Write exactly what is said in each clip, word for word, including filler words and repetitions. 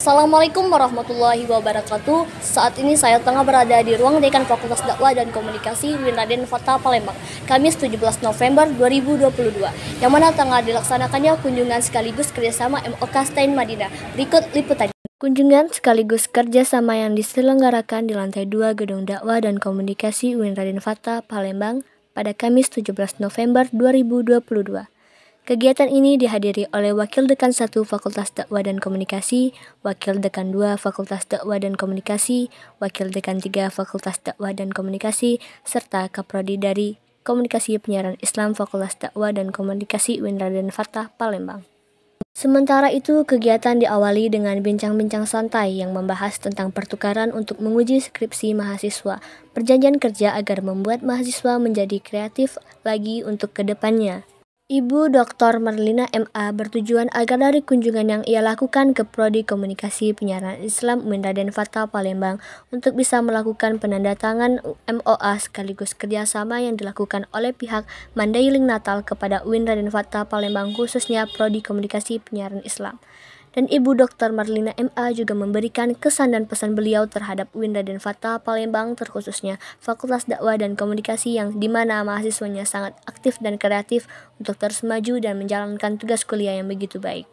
Assalamualaikum warahmatullahi wabarakatuh. Saat ini saya tengah berada di ruang Dekan Fakultas Dakwah dan Komunikasi U I N Raden Fatha Palembang, Kamis tujuh belas November dua ribu dua puluh dua, yang mana tengah dilaksanakannya kunjungan sekaligus kerjasama M O K Stein Madinah. Berikut liputannya. Kunjungan sekaligus kerjasama yang diselenggarakan di lantai dua Gedung Dakwah dan Komunikasi U I N Raden Fatha Palembang pada Kamis tujuh belas November dua ribu dua puluh dua. Kegiatan ini dihadiri oleh Wakil Dekan satu Fakultas Dakwah dan Komunikasi, Wakil Dekan dua Fakultas Dakwah dan Komunikasi, Wakil Dekan tiga Fakultas Dakwah dan Komunikasi, serta Kaprodi dari Komunikasi Penyiaran Islam Fakultas Dakwah dan Komunikasi U I N Raden Fatha Palembang. Sementara itu, kegiatan diawali dengan bincang-bincang santai yang membahas tentang pertukaran untuk menguji skripsi mahasiswa, perjanjian kerja agar membuat mahasiswa menjadi kreatif lagi untuk kedepannya. Ibu Doktor Marlina M A bertujuan agar dari kunjungan yang ia lakukan ke Prodi Komunikasi Penyiaran Islam U I N Raden Fatha Palembang untuk bisa melakukan penandatangan M O A sekaligus kerjasama yang dilakukan oleh pihak Mandailing Natal kepada U I N Raden Fatha Palembang khususnya Prodi Komunikasi Penyiaran Islam. Dan Ibu Doktor Marlina M A juga memberikan kesan dan pesan beliau terhadap U I N Raden Fatha Palembang terkhususnya Fakultas Dakwah dan Komunikasi yang dimana mahasiswanya sangat aktif dan kreatif untuk terus maju dan menjalankan tugas kuliah yang begitu baik.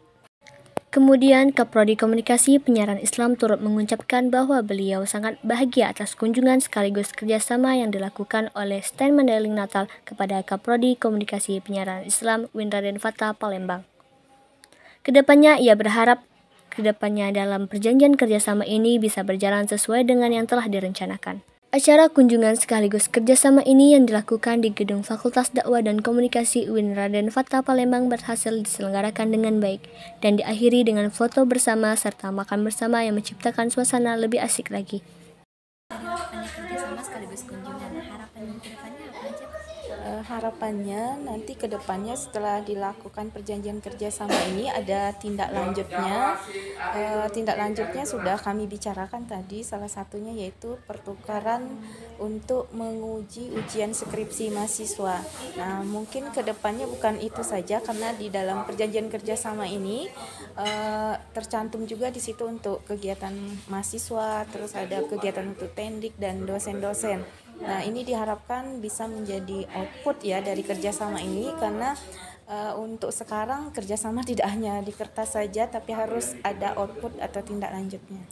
Kemudian Kaprodi Komunikasi Penyiaran Islam turut mengucapkan bahwa beliau sangat bahagia atas kunjungan sekaligus kerjasama yang dilakukan oleh Stein Mandailing Natal kepada Kaprodi Komunikasi Penyiaran Islam U I N Raden Fatha Palembang. Kedepannya ia berharap kedepannya dalam perjanjian kerjasama ini bisa berjalan sesuai dengan yang telah direncanakan. Acara kunjungan sekaligus kerjasama ini yang dilakukan di Gedung Fakultas Dakwah dan Komunikasi U I N Raden Fatha Palembang berhasil diselenggarakan dengan baik dan diakhiri dengan foto bersama serta makan bersama yang menciptakan suasana lebih asik lagi. Harapannya kerjasama sekaligus kunjungan, harapannya ke depannya apa aja? Uh, harapannya nanti ke depannya setelah dilakukan perjanjian kerjasama ini ada tindak lanjutnya. Uh, tindak lanjutnya sudah kami bicarakan tadi, salah satunya yaitu pertukaran untuk menguji ujian skripsi mahasiswa. Nah, mungkin ke depannya bukan itu saja karena di dalam perjanjian kerjasama ini uh, tercantum juga di situ untuk kegiatan mahasiswa, terus ada kegiatan untuk tendik dan dosen-dosen. Nah, ini diharapkan bisa menjadi output ya dari kerjasama ini karena uh, untuk sekarang kerjasama tidak hanya di kertas saja tapi harus ada output atau tindak lanjutnya.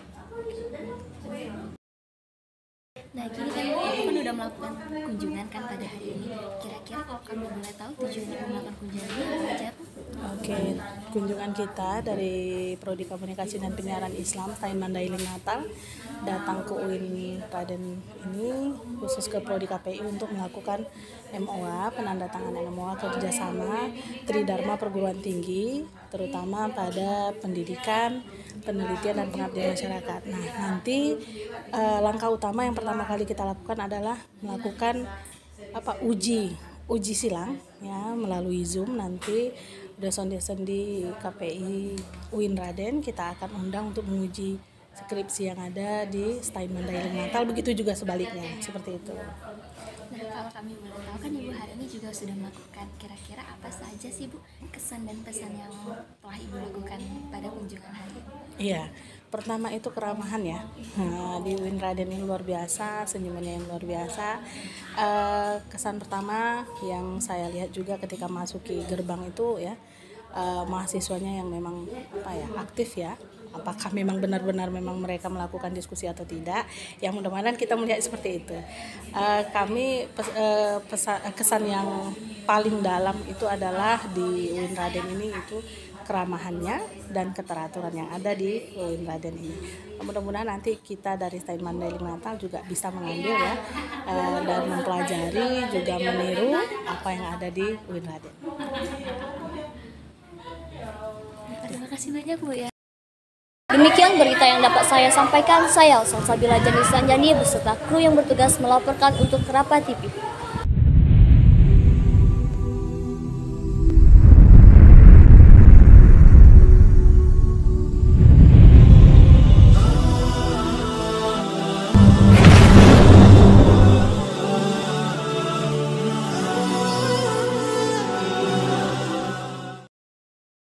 Nah, gini kan aku kan udah melakukan kunjungan kan pada hari ini. Kira-kira kalau kami boleh tahu tujuannya melakukan kunjungan ini apa aja, Bu? Oke, kunjungan kita dari Prodi Komunikasi dan Penyiaran Islam Stein Mandailing Natal datang ke U I N Raden ini khusus ke Prodi K P I untuk melakukan M O A, penandatanganan M O A kerjasama Tridharma Perguruan Tinggi, terutama pada pendidikan, penelitian dan pengabdian masyarakat. Nah, nanti eh, langkah utama yang pertama kali kita lakukan adalah melakukan apa uji uji silang ya melalui Zoom. Nanti dosen-dosen di K P I U I N Raden kita akan undang untuk menguji skripsi yang ada di Stein Mandailing Natal, begitu juga sebaliknya, seperti itu. Nah, kalau kami boleh tahu kan Ibu hari ini juga sudah melakukan, kira-kira apa saja sih Bu kesan dan pesan yang telah Ibu lakukan pada kunjungan hari ini? Iya, pertama itu keramahan ya. Nah, di U I N Raden ini luar biasa, senyumannya yang luar biasa. Uh, kesan pertama yang saya lihat juga ketika masuki gerbang itu ya, uh, mahasiswanya yang memang apa ya aktif ya. Apakah memang benar-benar memang mereka melakukan diskusi atau tidak? Yang mudah-mudahan kita melihat seperti itu. Uh, kami pes, uh, pesan, kesan yang paling dalam itu adalah di U I N Raden ini itu keramahannya dan keteraturan yang ada di U I N Raden ini. Mudah-mudahan nanti kita dari Stein Mandailing Natal juga bisa mengambil ya uh, dan mempelajari juga meniru apa yang ada di U I N Raden. Terima kasih banyak Bu ya. Demikian berita yang dapat saya sampaikan. Saya Salsabila Jani Sanjani beserta kru yang bertugas melaporkan untuk Kerapa T V.